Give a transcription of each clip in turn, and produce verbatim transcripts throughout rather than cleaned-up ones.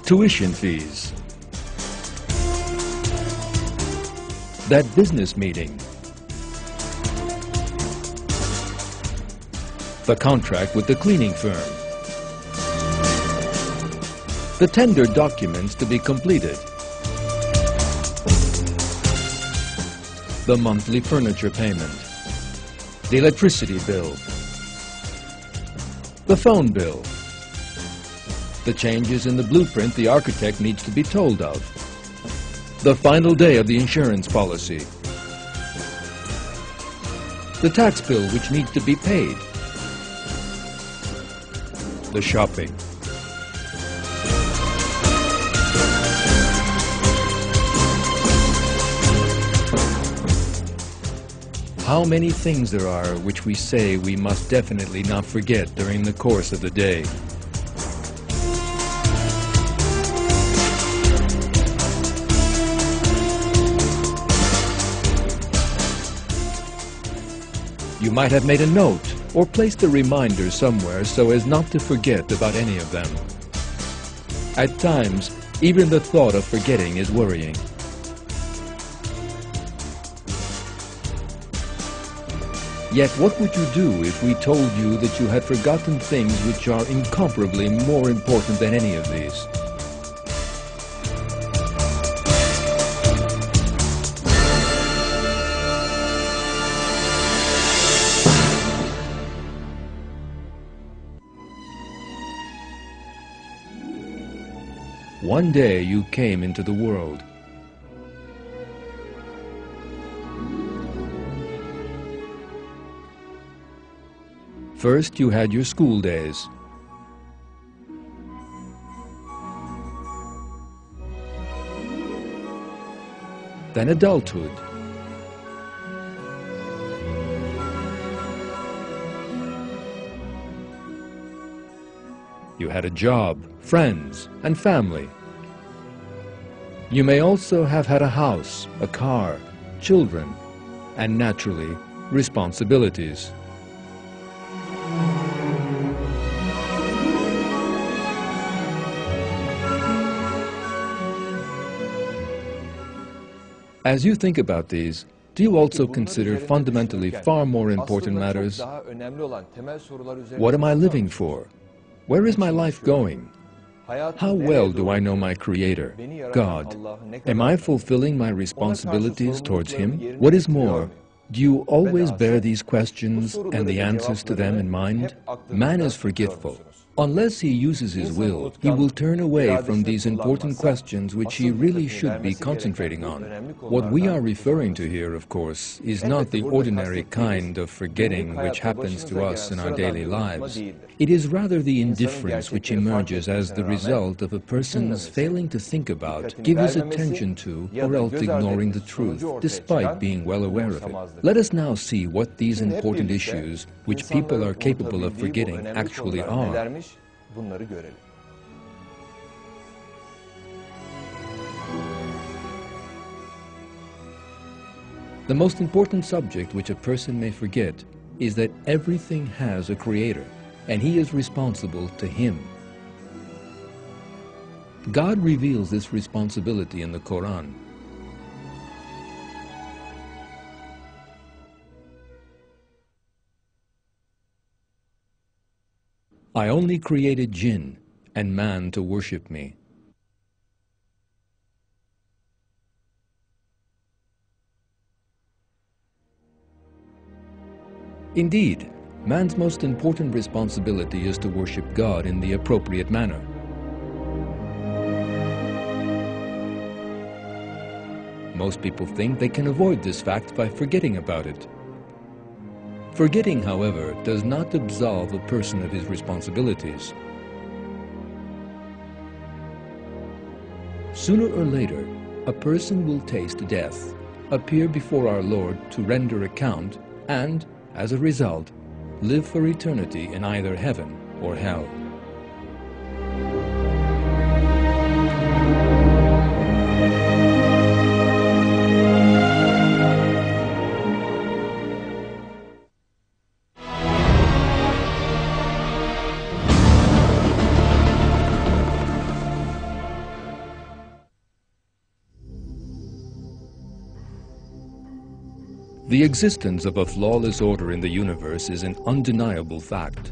tuition fees, that business meeting, the contract with the cleaning firm, the tender documents to be completed, the monthly furniture payment, the electricity bill, the phone bill, the changes in the blueprint the architect needs to be told of, the final day of the insurance policy, the tax bill which needs to be paid, the shopping. How many things there are which we say we must definitely not forget during the course of the day. You might have made a note or placed a reminder somewhere so as not to forget about any of them. At times, even the thought of forgetting is worrying. Yet what would you do if we told you that you had forgotten things which are incomparably more important than any of these? One day you came into the world. First, you had your school days. Then adulthood. You had a job, friends, and family. You may also have had a house, a car, children, and naturally, responsibilities. As you think about these, do you also consider fundamentally far more important matters? What am I living for? Where is my life going? How well do I know my Creator, God? Am I fulfilling my responsibilities towards Him? What is more, do you always bear these questions and the answers to them in mind? Man is forgetful. Unless he uses his will, he will turn away from these important questions which he really should be concentrating on. What we are referring to here, of course, is not the ordinary kind of forgetting which happens to us in our daily lives. It is rather the indifference which emerges as the result of a person's failing to think about, give his attention to, or else ignoring the truth, despite being well aware of it. Let us now see what these important issues, which people are capable of forgetting, actually are. Bunları görelim. The most important subject which a person may forget is that everything has a Creator, and He is responsible to Him. God reveals this responsibility in the Quran. I only created jinn and man to worship me. Indeed, man's most important responsibility is to worship God in the appropriate manner. Most people think they can avoid this fact by forgetting about it. Forgetting, however, does not absolve a person of his responsibilities. Sooner or later, a person will taste death, appear before our Lord to render account, and, as a result, live for eternity in either heaven or hell. The existence of a flawless order in the universe is an undeniable fact.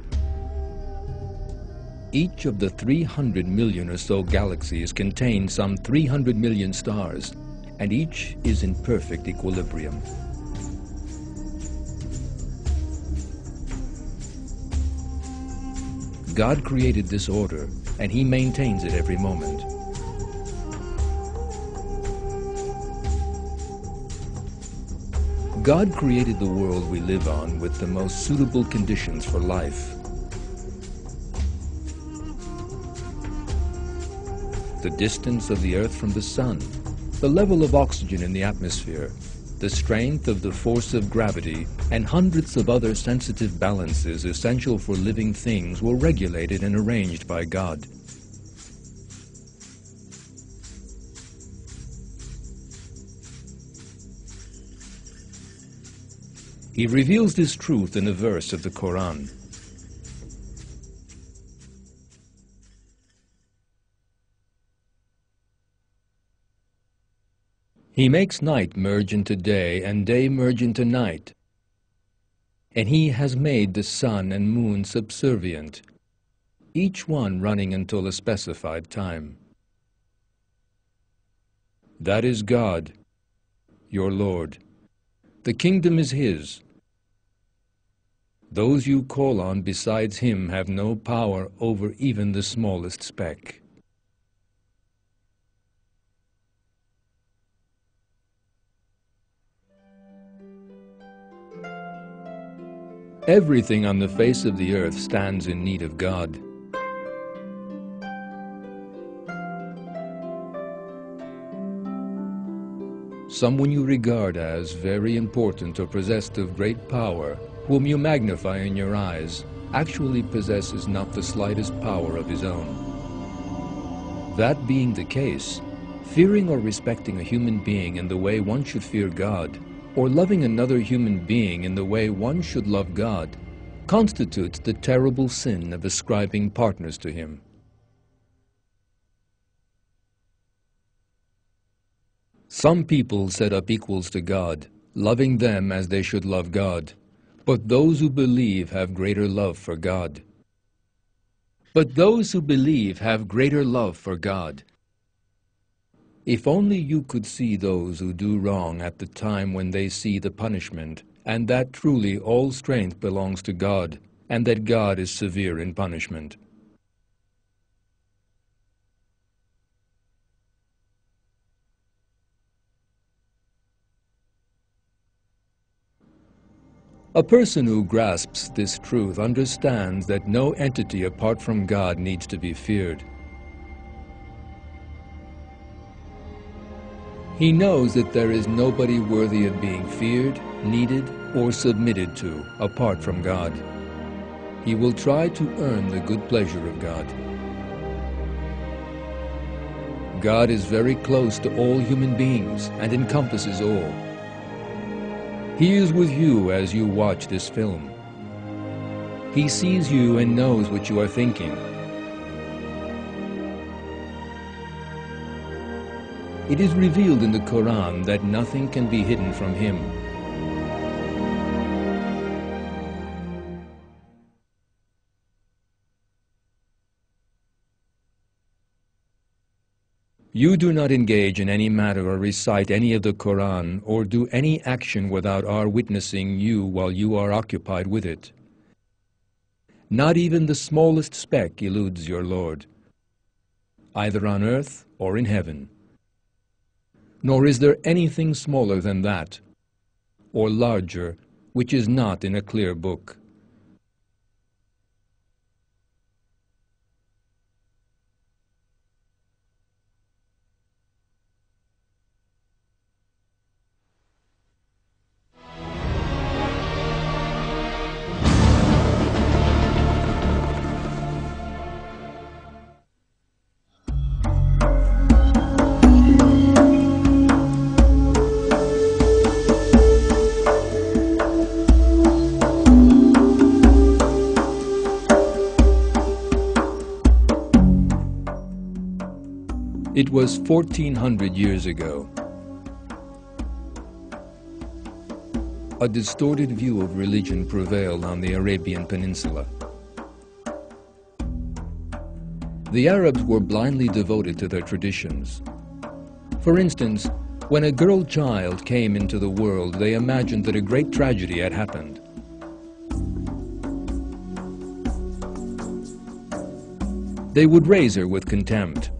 Each of the three hundred million or so galaxies contains some three hundred million stars, and each is in perfect equilibrium. God created this order, and He maintains it every moment. God created the world we live on with the most suitable conditions for life. The distance of the Earth from the Sun, the level of oxygen in the atmosphere, the strength of the force of gravity, and hundreds of other sensitive balances essential for living things were regulated and arranged by God. He reveals this truth in a verse of the Quran. He makes night merge into day and day merge into night. And He has made the sun and moon subservient, each one running until a specified time. That is God, your Lord. The kingdom is His. Those you call on besides Him have no power over even the smallest speck. Everything on the face of the earth stands in need of God. Someone you regard as very important or possessed of great power, whom you magnify in your eyes, actually possesses not the slightest power of his own. That being the case, fearing or respecting a human being in the way one should fear God, or loving another human being in the way one should love God, constitutes the terrible sin of ascribing partners to Him. Some people set up equals to God, loving them as they should love God, but those who believe have greater love for God. But those who believe have greater love for God. If only you could see those who do wrong at the time when they see the punishment, and that truly all strength belongs to God, and that God is severe in punishment. A person who grasps this truth understands that no entity apart from God needs to be feared. He knows that there is nobody worthy of being feared, needed, or submitted to apart from God. He will try to earn the good pleasure of God. God is very close to all human beings and encompasses all. He is with you as you watch this film. He sees you and knows what you are thinking. It is revealed in the Quran that nothing can be hidden from Him. You do not engage in any matter or recite any of the Quran or do any action without our witnessing you while you are occupied with it. Not even the smallest speck eludes your Lord, either on earth or in heaven. Nor is there anything smaller than that, or larger, which is not in a clear book. It was fourteen hundred years ago. a distorted view of religion prevailed on the Arabian Peninsula. The Arabs were blindly devoted to their traditions. For instance, when a girl child came into the world, they imagined that a great tragedy had happened. They would raise her with contempt.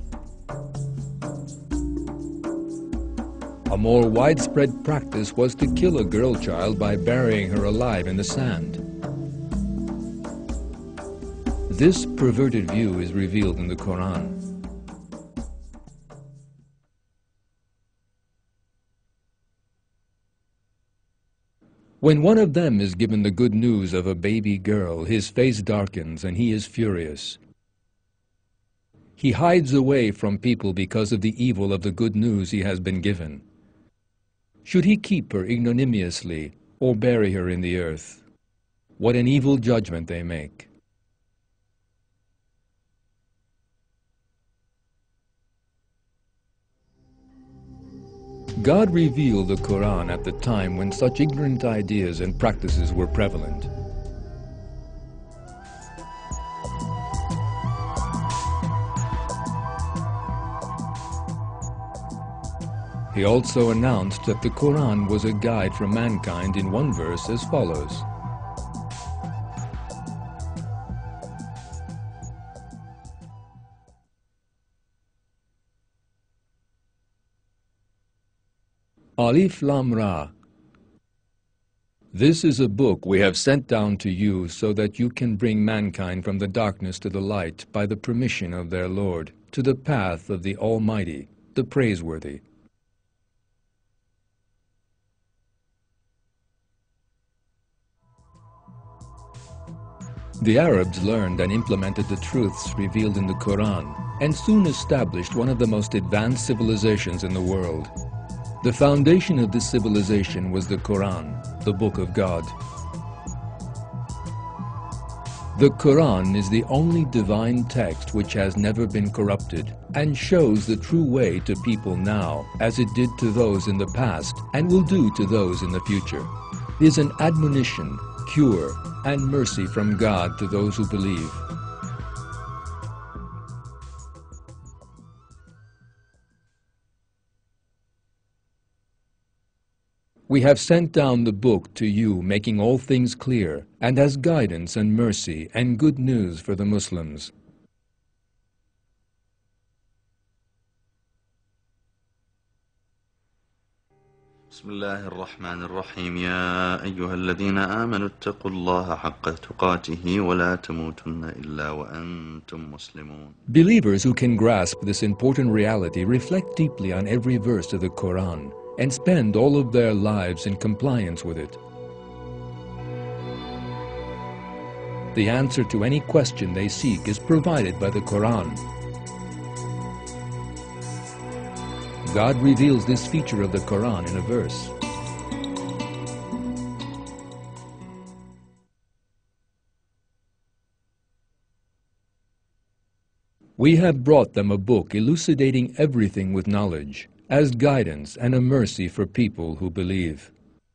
A more widespread practice was to kill a girl child by burying her alive in the sand. This perverted view is revealed in the Quran. When one of them is given the good news of a baby girl, his face darkens and he is furious. He hides away from people because of the evil of the good news he has been given. Should he keep her ignominiously or bury her in the earth? What an evil judgment they make. God revealed the Quran at the time when such ignorant ideas and practices were prevalent. He also announced that the Quran was a guide for mankind in one verse as follows. Alif Lam Ra. This is a book we have sent down to you so that you can bring mankind from the darkness to the light by the permission of their Lord, to the path of the Almighty, the Praiseworthy. The Arabs learned and implemented the truths revealed in the Quran and soon established one of the most advanced civilizations in the world. The foundation of this civilization was the Quran, the Book of God. The Quran is the only divine text which has never been corrupted and shows the true way to people now, as it did to those in the past and will do to those in the future. It is an admonition, cure, and mercy from God to those who believe. We have sent down the book to you, making all things clear, and as guidance and mercy and good news for the Muslims. بسم الله الرحمن الرحيم يا أيها الذين آمنوا اتقوا الله حق تقاته ولا تموتن إلا وأنتم مسلمون. Believers who can grasp this important reality reflect deeply on every verse of the Quran and spend all of their lives in compliance with it. The answer to any question they seek is provided by the Quran. God reveals this feature of the Quran in a verse. We have brought them a book elucidating everything with knowledge, as guidance and a mercy for people who believe.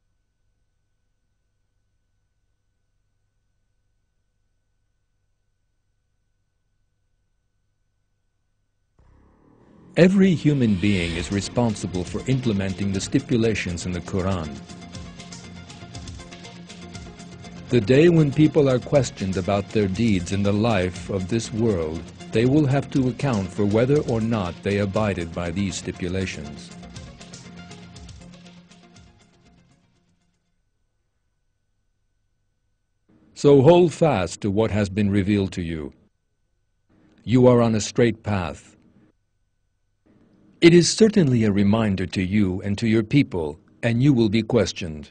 Every human being is responsible for implementing the stipulations in the Quran. The day when people are questioned about their deeds in the life of this world, they will have to account for whether or not they abided by these stipulations. So hold fast to what has been revealed to you. You are on a straight path. It is certainly a reminder to you and to your people, and you will be questioned.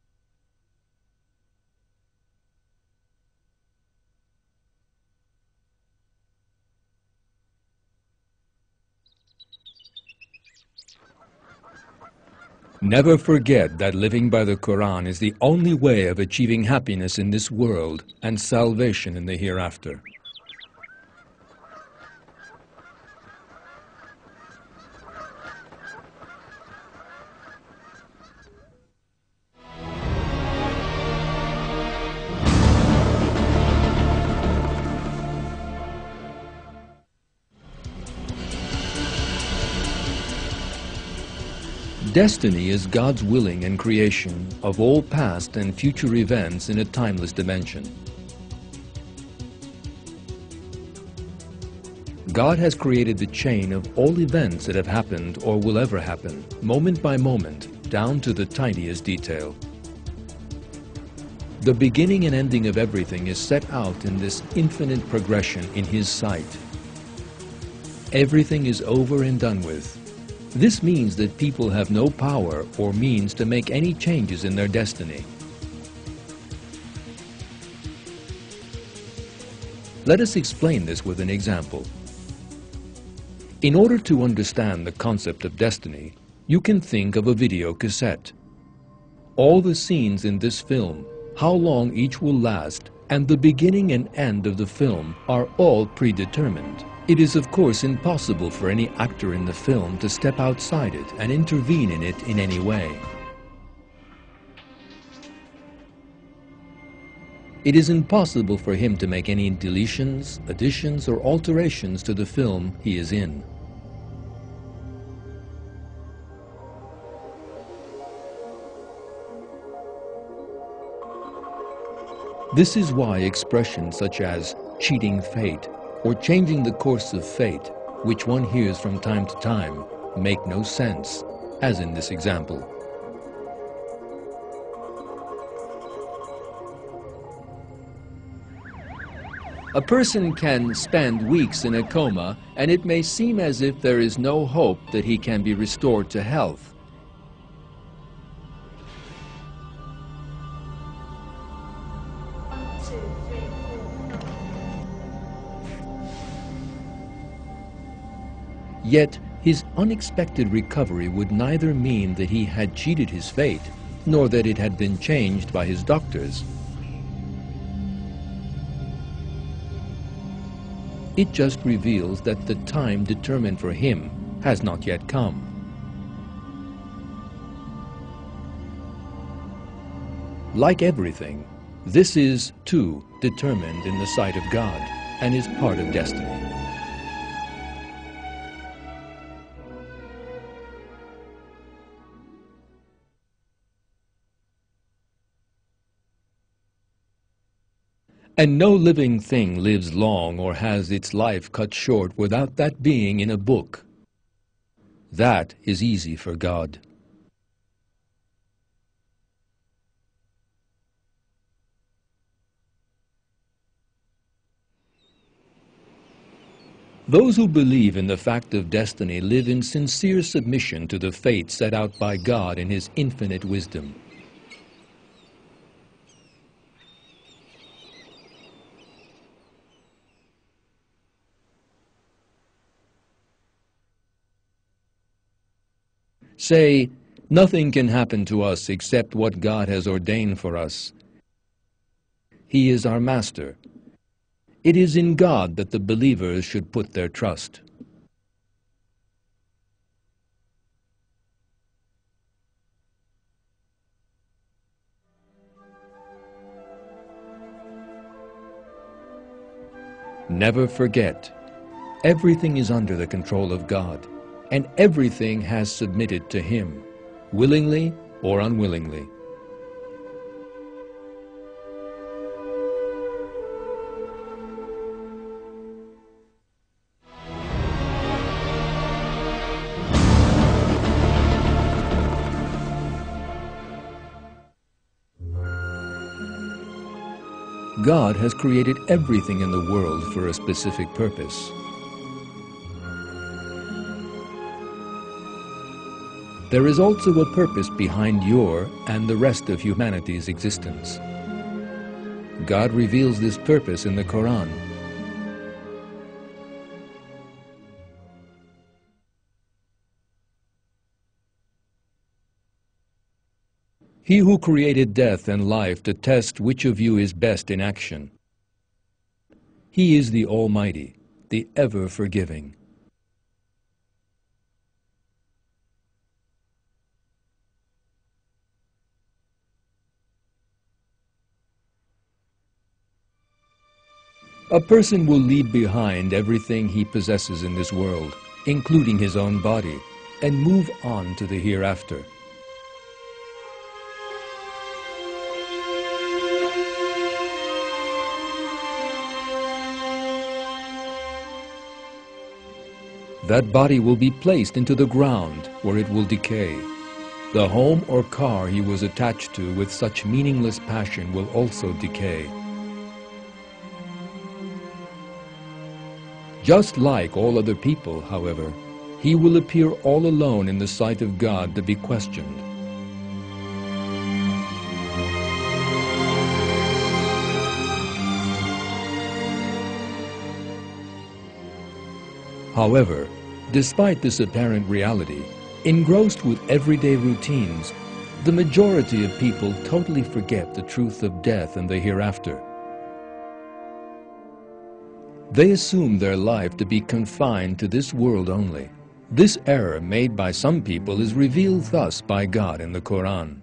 Never forget that living by the Quran is the only way of achieving happiness in this world and salvation in the hereafter. Destiny is God's willing and creation of all past and future events in a timeless dimension. God has created the chain of all events that have happened or will ever happen, moment by moment, down to the tiniest detail. The beginning and ending of everything is set out in this infinite progression in His sight. Everything is over and done with. This means that people have no power or means to make any changes in their destiny. Let us explain this with an example. In order to understand the concept of destiny, you can think of a video cassette. All the scenes in this film, how long each will last, and the beginning and end of the film are all predetermined. It is of course impossible for any actor in the film to step outside it and intervene in it in any way. It is impossible for him to make any deletions, additions, or alterations to the film he is in. This is why expressions such as cheating fate or changing the course of fate, which one hears from time to time, make no sense, as in this example. A person can spend weeks in a coma, and it may seem as if there is no hope that he can be restored to health. Yet, his unexpected recovery would neither mean that he had cheated his fate, nor that it had been changed by his doctors. It just reveals that the time determined for him has not yet come. Like everything, this is, too, determined in the sight of God and is part of destiny. And no living thing lives long or has its life cut short without that being in a book. That is easy for God. Those who believe in the fact of destiny live in sincere submission to the fate set out by God in His infinite wisdom. Say, nothing can happen to us except what God has ordained for us. He is our Master. It is in God that the believers should put their trust. Never forget, everything is under the control of God, and everything has submitted to Him, willingly or unwillingly. God has created everything in the world for a specific purpose. There is also a purpose behind your and the rest of humanity's existence. God reveals this purpose in the Quran. He who created death and life to test which of you is best in action. He is the Almighty, the ever-forgiving. A person will leave behind everything he possesses in this world, including his own body, and move on to the hereafter. That body will be placed into the ground where it will decay. The home or car he was attached to with such meaningless passion will also decay. Just like all other people, however, he will appear all alone in the sight of God to be questioned. However, despite this apparent reality, engrossed with everyday routines, the majority of people totally forget the truth of death and the hereafter. They assume their life to be confined to this world only. This error made by some people is revealed thus by God in the Quran.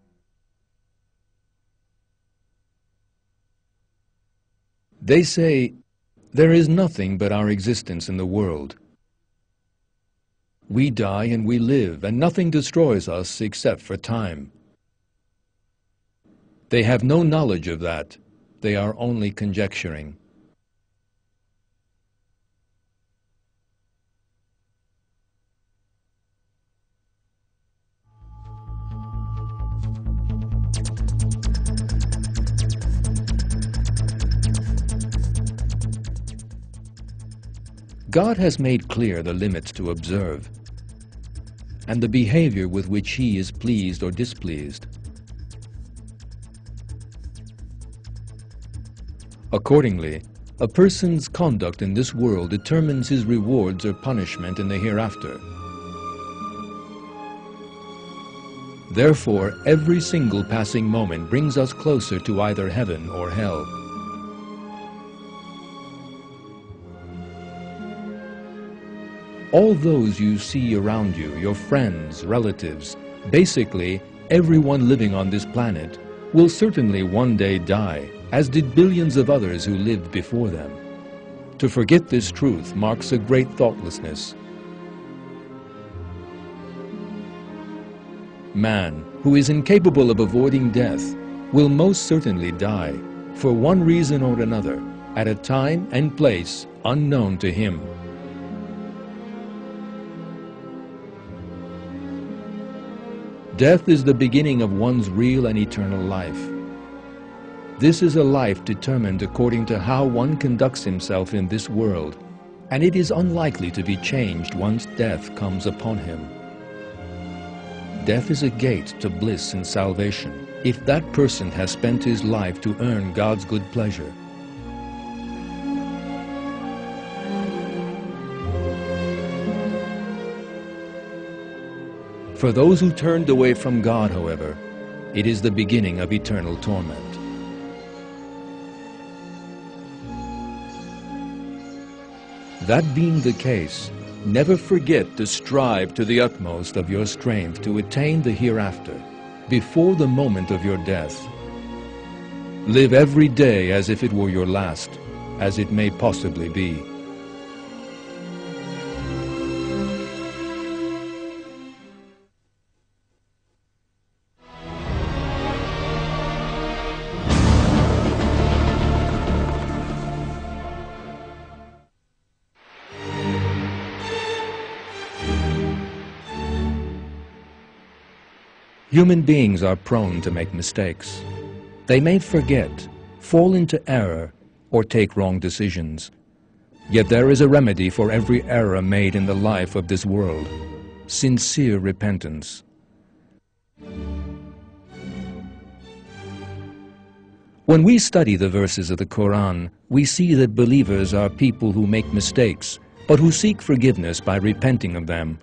They say, "There is nothing but our existence in the world. We die and we live, and nothing destroys us except for time." They have no knowledge of that. They are only conjecturing. God has made clear the limits to observe and the behavior with which He is pleased or displeased. Accordingly, a person's conduct in this world determines his rewards or punishment in the hereafter. Therefore, every single passing moment brings us closer to either heaven or hell. All those you see around you, your friends, relatives, basically everyone living on this planet, will certainly one day die, as did billions of others who lived before them. To forget this truth marks a great thoughtlessness. Man, who is incapable of avoiding death, will most certainly die, for one reason or another, at a time and place unknown to him. Death is the beginning of one's real and eternal life. This is a life determined according to how one conducts himself in this world, and it is unlikely to be changed once death comes upon him. Death is a gate to bliss and salvation, if that person has spent his life to earn God's good pleasure. For those who turned away from God, however, it is the beginning of eternal torment. That being the case, never forget to strive to the utmost of your strength to attain the hereafter, before the moment of your death. Live every day as if it were your last, as it may possibly be. Human beings are prone to make mistakes. They may forget, fall into error, or take wrong decisions. Yet there is a remedy for every error made in the life of this world: sincere repentance. When we study the verses of the Quran, we see that believers are people who make mistakes, but who seek forgiveness by repenting of them.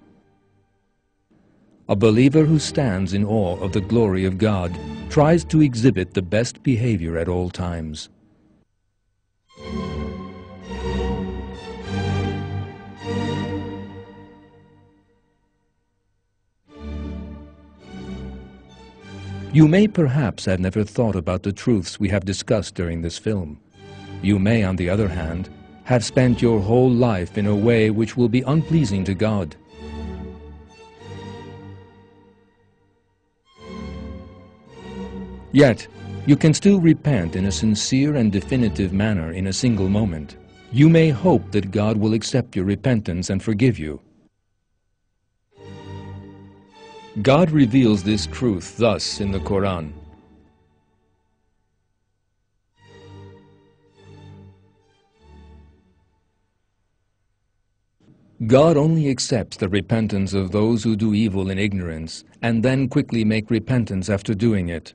A believer who stands in awe of the glory of God tries to exhibit the best behavior at all times. You may perhaps have never thought about the truths we have discussed during this film. You may, on the other hand, have spent your whole life in a way which will be unpleasing to God. Yet, you can still repent in a sincere and definitive manner in a single moment. You may hope that God will accept your repentance and forgive you. God reveals this truth thus in the Quran. God only accepts the repentance of those who do evil in ignorance and then quickly make repentance after doing it.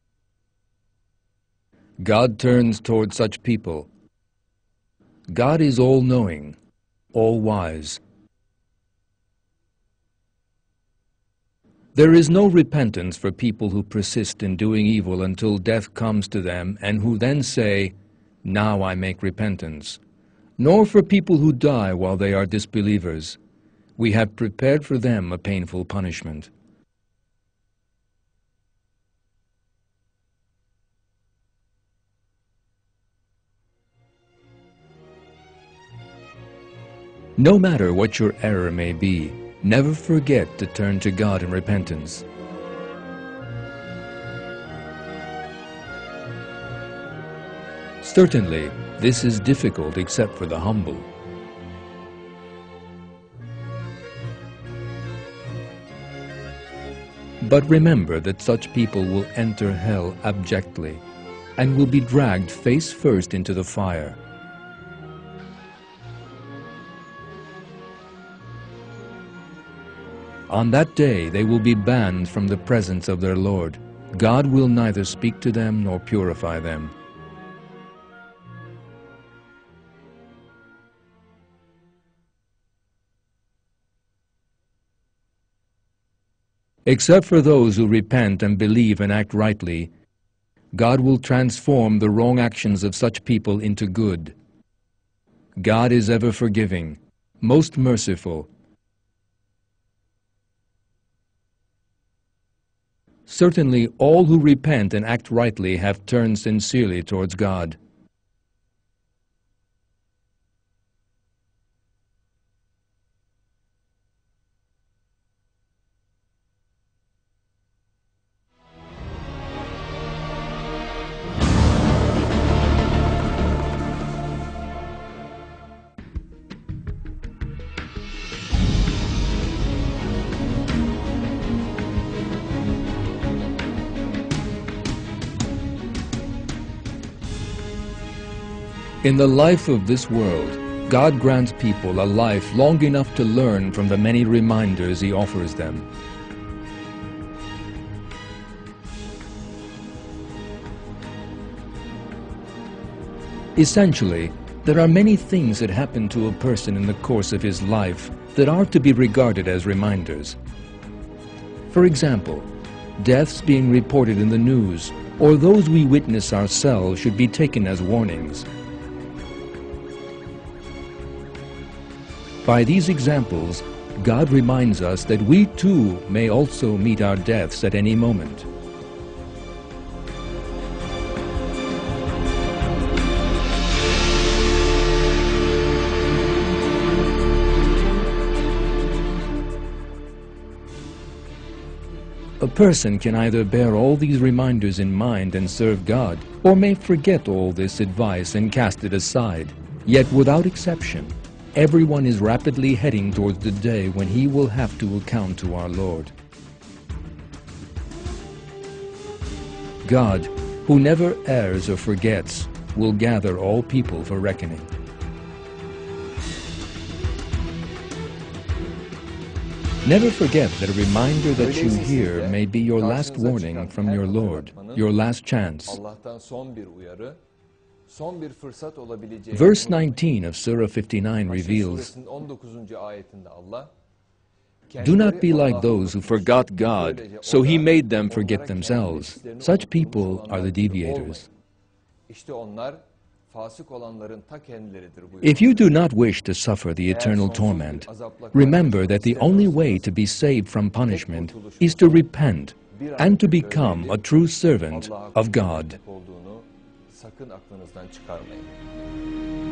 God turns toward such people. God is all-knowing, all-wise. There is no repentance for people who persist in doing evil until death comes to them and who then say, "Now I make repentance," nor for people who die while they are disbelievers. We have prepared for them a painful punishment. No matter what your error may be, never forget to turn to God in repentance. Certainly, this is difficult except for the humble. But remember that such people will enter hell abjectly and will be dragged face first into the fire. On that day they will be banned from the presence of their Lord. God will neither speak to them nor purify them. Except for those who repent and believe and act rightly, God will transform the wrong actions of such people into good. God is ever forgiving, most merciful. Certainly all who repent and act rightly have turned sincerely towards God. In the life of this world, God grants people a life long enough to learn from the many reminders He offers them. Essentially, there are many things that happen to a person in the course of his life that are to be regarded as reminders. For example, deaths being reported in the news or those we witness ourselves should be taken as warnings. By these examples, God reminds us that we too may also meet our deaths at any moment. A person can either bear all these reminders in mind and serve God, or may forget all this advice and cast it aside. Yet without exception, everyone is rapidly heading towards the day when he will have to account to our Lord. God, who never errs or forgets, will gather all people for reckoning. Never forget that a reminder that you hear may be your last warning from your Lord, your last chance. Verse nineteen of Surah fifty-nine reveals, "Do not be like those who forgot God, so He made them forget themselves. Such people are the deviators." If you do not wish to suffer the eternal torment, remember that the only way to be saved from punishment is to repent and to become a true servant of God. Sakın aklınızdan çıkarmayın.